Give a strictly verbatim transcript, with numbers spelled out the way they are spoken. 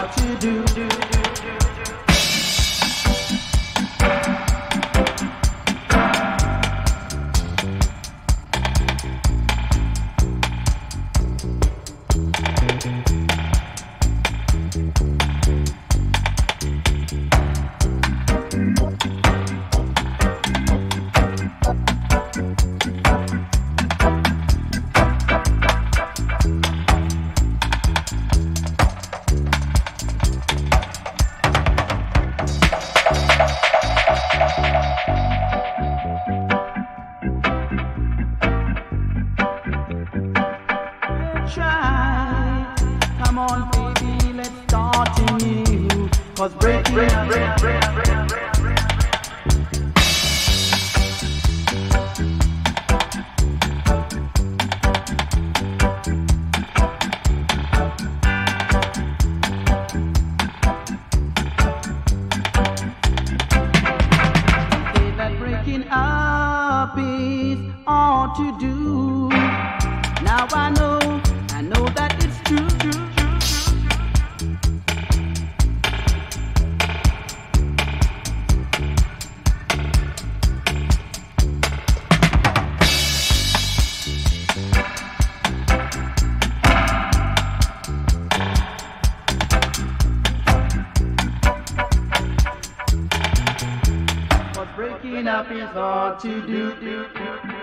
hard to do. Try, come on baby, let's start anew. Cause breaking break, break, break, break, break, break. Say that breaking up is all to do. Now I know, I know that it's true, true, true, true. But breaking up is hard to do, do, do.